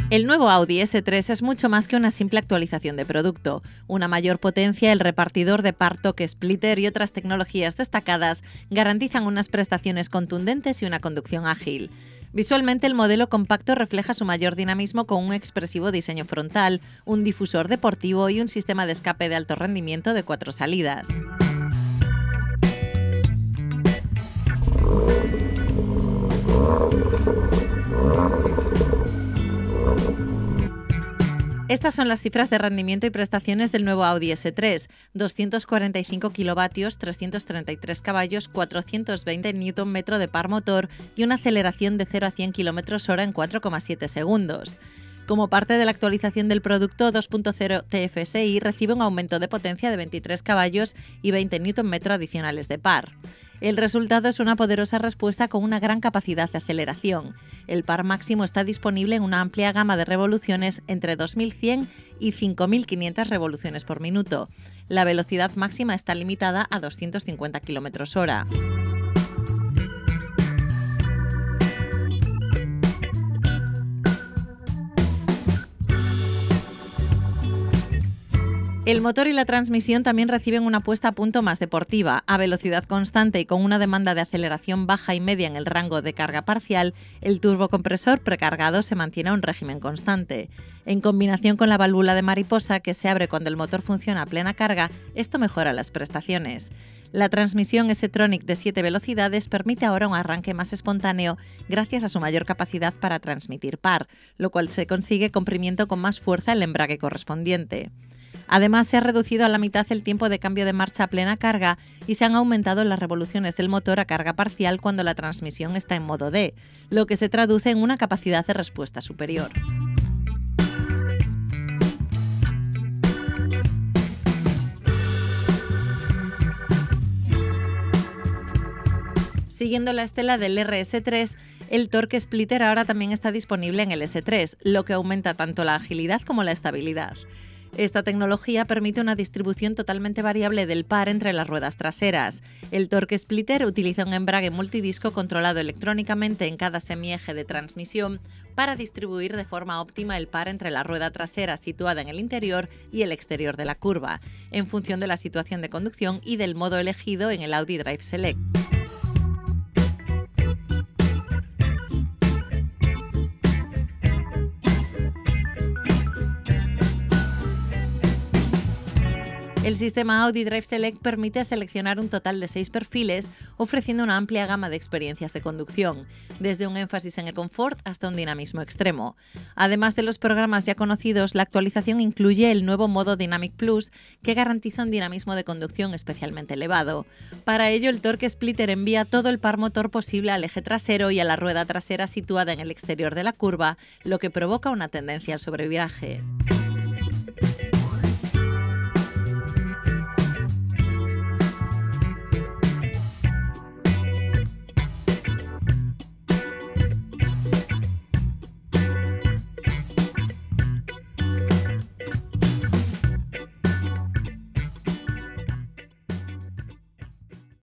El nuevo Audi S3 es mucho más que una simple actualización de producto. Una mayor potencia, el repartidor de par Torque Splitter y otras tecnologías destacadas garantizan unas prestaciones contundentes y una conducción ágil. Visualmente, el modelo compacto refleja su mayor dinamismo con un expresivo diseño frontal, un difusor deportivo y un sistema de escape de alto rendimiento de 4 salidas. Estas son las cifras de rendimiento y prestaciones del nuevo Audi S3, 245 kilovatios, 333 caballos, 420 Nm de par motor y una aceleración de 0 a 100 km/h en 4,7 segundos. Como parte de la actualización del producto, 2.0 TFSI recibe un aumento de potencia de 23 caballos y 20 Nm adicionales de par. El resultado es una poderosa respuesta con una gran capacidad de aceleración. El par máximo está disponible en una amplia gama de revoluciones entre 2100 y 5500 revoluciones por minuto. La velocidad máxima está limitada a 250 km/h. El motor y la transmisión también reciben una puesta a punto más deportiva. A velocidad constante y con una demanda de aceleración baja y media en el rango de carga parcial, el turbocompresor precargado se mantiene a un régimen constante. En combinación con la válvula de mariposa, que se abre cuando el motor funciona a plena carga, esto mejora las prestaciones. La transmisión S-Tronic de 7 velocidades permite ahora un arranque más espontáneo gracias a su mayor capacidad para transmitir par, lo cual se consigue comprimiendo con más fuerza el embrague correspondiente. Además, se ha reducido a la mitad el tiempo de cambio de marcha a plena carga y se han aumentado las revoluciones del motor a carga parcial cuando la transmisión está en modo D, lo que se traduce en una capacidad de respuesta superior. Siguiendo la estela del RS3, el Torque Splitter ahora también está disponible en el S3, lo que aumenta tanto la agilidad como la estabilidad. Esta tecnología permite una distribución totalmente variable del par entre las ruedas traseras. El Torque Splitter utiliza un embrague multidisco controlado electrónicamente en cada semieje de transmisión para distribuir de forma óptima el par entre la rueda trasera situada en el interior y el exterior de la curva, en función de la situación de conducción y del modo elegido en el Audi Drive Select. El sistema Audi Drive Select permite seleccionar un total de 6 perfiles, ofreciendo una amplia gama de experiencias de conducción, desde un énfasis en el confort hasta un dinamismo extremo. Además de los programas ya conocidos, la actualización incluye el nuevo modo Dynamic Plus, que garantiza un dinamismo de conducción especialmente elevado. Para ello, el Torque Splitter envía todo el par motor posible al eje trasero y a la rueda trasera situada en el exterior de la curva, lo que provoca una tendencia al sobreviraje.